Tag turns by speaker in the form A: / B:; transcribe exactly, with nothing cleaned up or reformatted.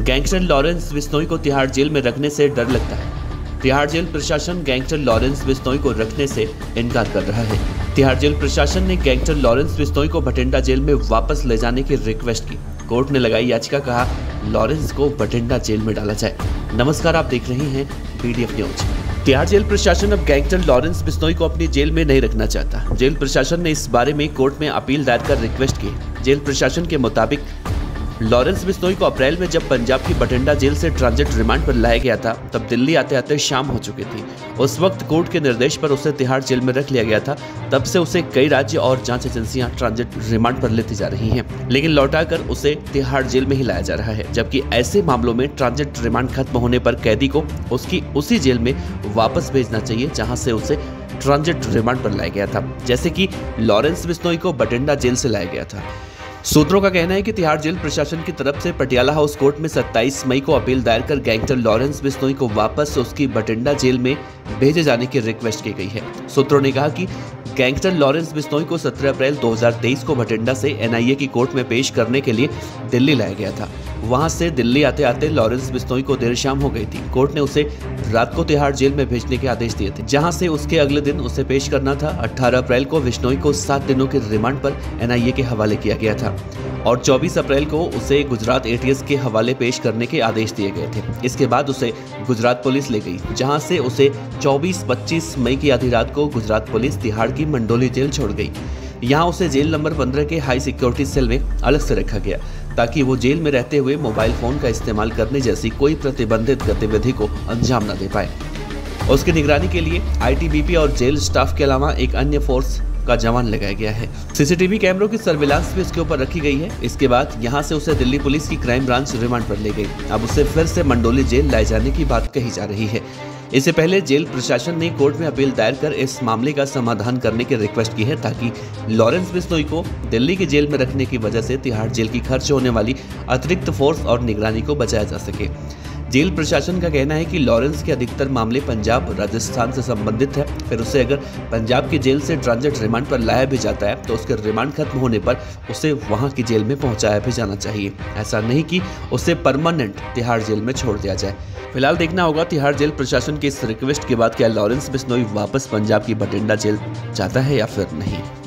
A: Gangster Lawrence Bishnoi को Tihar jail में रखने से डर लगता है। तिहाड़ जेल प्रशासन गैंगस्टर लॉरेंस बिश्नोई को रखने से इनकार कर रहा है। तिहाड़ जेल प्रशासन ने गैंगस्टर लॉरेंस बिश्नोई को भटिंडा जेल में वापस ले जाने की रिक्वेस्ट की। कोर्ट ने लगाई याचिका, कहा लॉरेंस को भटिंडा जेल में डाला जाए। नमस्कार, आप देख रहे हैं पीडीएफ न्यूज। तिहाड़ जेल प्रशासन अब गैंगस्टर लॉरेंस बिश्नोई को अपनी जेल में नहीं रखना चाहता। जेल प्रशासन ने इस बारे में कोर्ट में अपील दायर कर रिक्वेस्ट की। जेल प्रशासन के मुताबिक लॉरेंस बिश्नोई को अप्रैल में जब पंजाब की भटिंडा जेल से ट्रांजिट रिमांड पर लाया गया था, तब दिल्ली आते आते शाम हो चुकी थी। उस वक्त कोर्ट के निर्देश पर उसे तिहाड़ जेल में रख लिया गया था। तब से उसे कई राज्य और जांच एजेंसियां ट्रांजिट रिमांड पर लेती जा रही हैं, लेकिन लौटाकर उसे तिहाड़ जेल में ही लाया जा रहा है। जबकि ऐसे मामलों में ट्रांजिट रिमांड खत्म होने पर कैदी को उसकी उसी जेल में वापस भेजना चाहिए जहाँ से उसे ट्रांजिट रिमांड पर लाया गया था, जैसे कि लॉरेंस बिश्नोई को भटिंडा जेल से लाया गया था। सूत्रों का कहना है कि तिहाड़ जेल प्रशासन की तरफ से पटियाला हाउस कोर्ट में सत्ताईस मई को अपील दायर कर गैंगस्टर लॉरेंस बिश्नोई को वापस उसकी भटिंडा जेल में भेजे जाने की रिक्वेस्ट की गई है। सूत्रों ने कहा कि गैंगस्टर लॉरेंस बिश्नोई को सत्रह अप्रैल दो हज़ार तेईस को भटिंडा से एनआईए की कोर्ट में पेश करने के लिए दिल्ली लाया गया था। वहां से दिल्ली आते आते लॉरेंस बिश्नोई को देर शाम हो गई थी। कोर्ट ने उसे रात को तिहाड़ जेल में भेजने के आदेश दिए थे, जहां से उसके अगले दिन उसे पेश करना था। अठारह अप्रैल को बिश्नोई को सात दिनों के रिमांड पर एनआईए के हवाले किया गया था और चौबीस अप्रैल को उसे गुजरात एटीएस के हवाले पेश करने के आदेश दिए गए थे। इसके बाद उसे गुजरात पुलिस ले गई, जहां से उसे चौबीस पच्चीस मई की आधी रात को गुजरात पुलिस तिहाड़ की मंडोली जेल छोड़ गई। यहाँ उसे जेल नंबर पंद्रह के हाई सिक्योरिटी सेल में अलग से रखा गया, ताकि वो जेल में रहते हुए मोबाइल फोन का इस्तेमाल करने जैसी कोई प्रतिबंधित गतिविधि को अंजाम न दे पाए। उसकी निगरानी के लिए आईटीबीपी और जेल स्टाफ के अलावा एक अन्य फोर्स का जवान लगाया गया है। सीसीटीवी कैमरों की सर्विलांस भी इसके ऊपर रखी गई है। इसके बाद यहां से उसे दिल्ली पुलिस की क्राइम ब्रांच रिमांड पर ले गई। अब उसे फिर से मंडोली जेल लाए जाने की बात कही जा रही है। इससे पहले जेल प्रशासन ने कोर्ट में अपील दायर कर इस मामले का समाधान करने की रिक्वेस्ट की है, ताकि लॉरेंस बिश्नोई को दिल्ली की जेल में रखने की वजह से तिहाड़ जेल की खर्च होने वाली अतिरिक्त फोर्स और निगरानी को बचाया जा सके। जेल प्रशासन का कहना है कि लॉरेंस के अधिकतर मामले पंजाब राजस्थान से संबंधित है। फिर उसे अगर पंजाब की जेल से ट्रांजिट रिमांड पर लाया भी जाता है, तो उसके रिमांड खत्म होने पर उसे वहां की जेल में पहुंचाया भी जाना चाहिए। ऐसा नहीं कि उसे परमानेंट तिहाड़ जेल में छोड़ दिया जाए। फिलहाल देखना होगा तिहाड़ जेल प्रशासन की इस रिक्वेस्ट के बाद क्या लॉरेंस बिश्नोई वापस पंजाब की भटिंडा जेल जाता है या फिर नहीं।